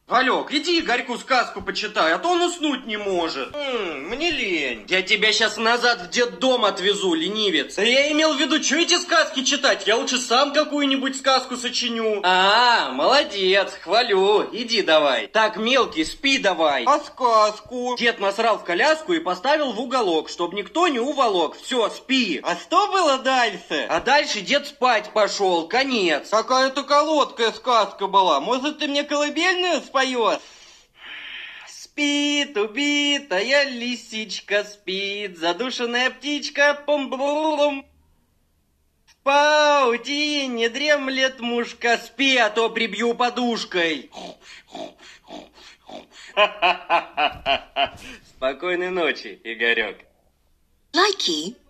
Валек, иди Игорьку сказку почитай, а то он уснуть не может. Мне лень. Я тебя сейчас назад в детдом отвезу, ленивец. Да я имел в виду, что эти сказки читать? Я лучше сам какую-нибудь сказку сочиню. Молодец, хвалю. Иди давай. Так, мелкий, спи давай. А сказку? Дед насрал в коляску и поставил в уголок, чтобы никто не уволок. Все, спи. А что было дальше? А дальше дед спать пошел, конец. Какая-то короткая сказка была. Может, ты мне колыбельную споешь? Спит убитая лисичка, спит задушенная птичка, пум-блум. В паутине дремлет мушка, спи, а то прибью подушкой. Спокойной ночи, Игорек. Likey